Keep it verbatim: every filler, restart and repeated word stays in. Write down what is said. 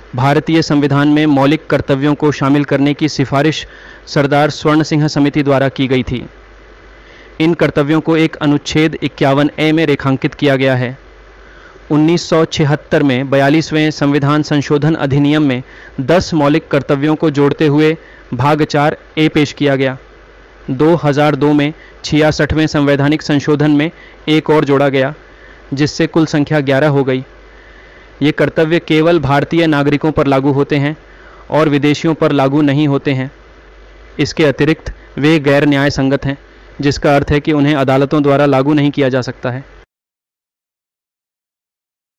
भारतीय संविधान में मौलिक कर्तव्यों को शामिल करने की सिफारिश सरदार स्वर्ण सिंह समिति द्वारा की गई थी। इन कर्तव्यों को एक अनुच्छेद इक्यावन ए में रेखांकित किया गया है। उन्नीस सौ छिहत्तर में बयालीसवें संविधान संशोधन अधिनियम में दस मौलिक कर्तव्यों को जोड़ते हुए भाग चार ए पेश किया गया। दो हज़ार दो में छियासठवें संवैधानिक संशोधन में एक और जोड़ा गया, जिससे कुल संख्या ग्यारह हो गई। ये कर्तव्य केवल भारतीय नागरिकों पर लागू होते हैं और विदेशियों पर लागू नहीं होते हैं। इसके अतिरिक्त वे गैर न्याय संगत हैं, जिसका अर्थ है कि उन्हें अदालतों द्वारा लागू नहीं किया जा सकता है।